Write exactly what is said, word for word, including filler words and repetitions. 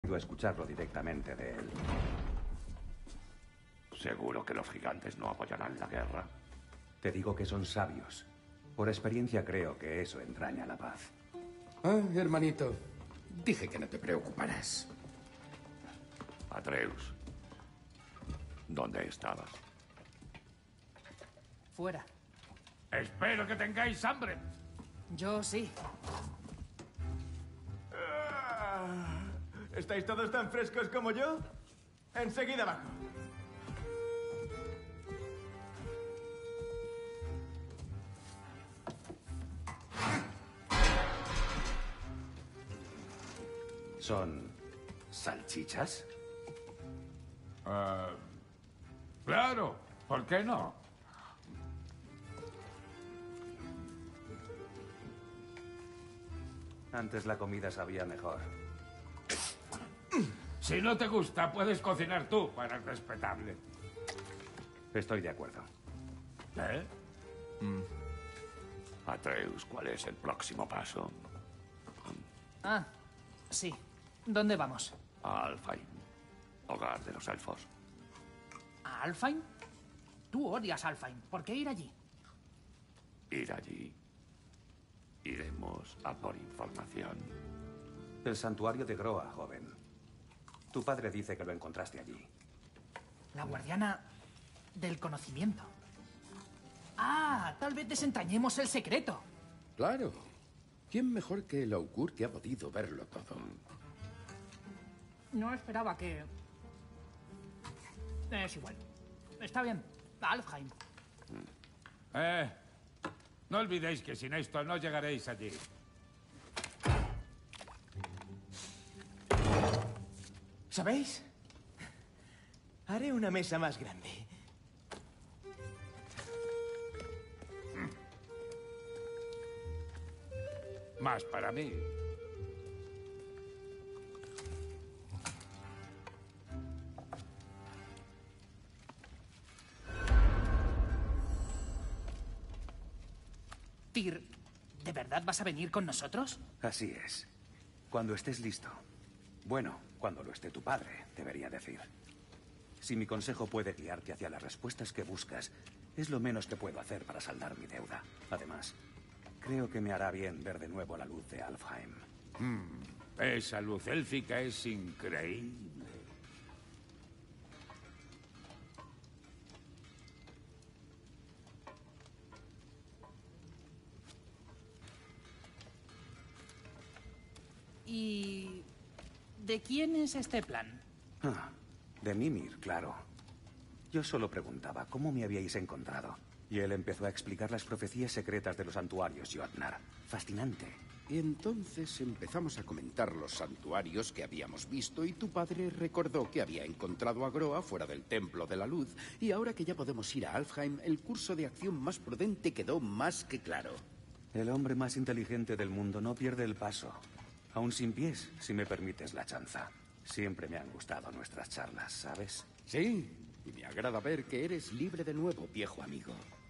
a escucharlo directamente de él. ¿Seguro que los gigantes no apoyarán la guerra? Te digo que son sabios. Por experiencia creo que eso entraña la paz. Ah, hermanito. Dije que no te preocuparas. Atreus, ¿dónde estabas? Fuera. Espero que tengáis hambre. Yo sí. ¿Estáis todos tan frescos como yo? Enseguida abajo. ¿Son salchichas? Uh, claro, ¿por qué no? Antes la comida sabía mejor. Si no te gusta, puedes cocinar tú para el respetable. Estoy de acuerdo. ¿Eh? Mm. Atreus, ¿cuál es el próximo paso? Ah, sí. ¿Dónde vamos? A Alfheim, hogar de los elfos. ¿A Alfheim? Tú odias Alfheim. ¿Por qué ir allí? Ir allí. Iremos a por información. El santuario de Groa, joven. Tu padre dice que lo encontraste allí. La guardiana del conocimiento. Ah, tal vez desentrañemos el secreto. Claro. ¿Quién mejor que el Augur que ha podido verlo todo? No esperaba que... Es igual. Está bien. A Alfheim. Eh, no olvidéis que sin esto no llegaréis allí. ¿Sabéis? Haré una mesa más grande. Más para mí. Tyr, ¿de verdad vas a venir con nosotros? Así es. Cuando estés listo. Bueno, cuando lo esté tu padre, debería decir. Si mi consejo puede guiarte hacia las respuestas que buscas, es lo menos que puedo hacer para saldar mi deuda. Además, creo que me hará bien ver de nuevo la luz de Alfheim. Hmm, esa luz élfica es increíble. ¿Y de quién es este plan? Ah, de Mimir, claro. Yo solo preguntaba cómo me habíais encontrado. Y él empezó a explicar las profecías secretas de los santuarios Jotnar. Fascinante. Y entonces empezamos a comentar los santuarios que habíamos visto y tu padre recordó que había encontrado a Groa fuera del Templo de la Luz. Y ahora que ya podemos ir a Alfheim, el curso de acción más prudente quedó más que claro. El hombre más inteligente del mundo no pierde el paso. Aún sin pies, si me permites la chanza. Siempre me han gustado nuestras charlas, ¿sabes? Sí, y me agrada ver que eres libre de nuevo, viejo amigo.